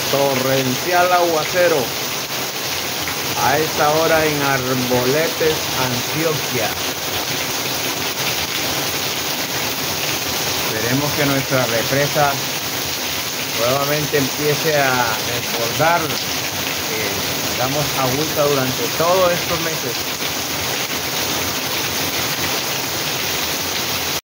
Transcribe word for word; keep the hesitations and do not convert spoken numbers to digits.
Torrencial aguacero a esta hora en Arboletes, Antioquia. Esperemos que nuestra represa nuevamente empiece a desbordar, que tengamos agüita durante todos estos meses.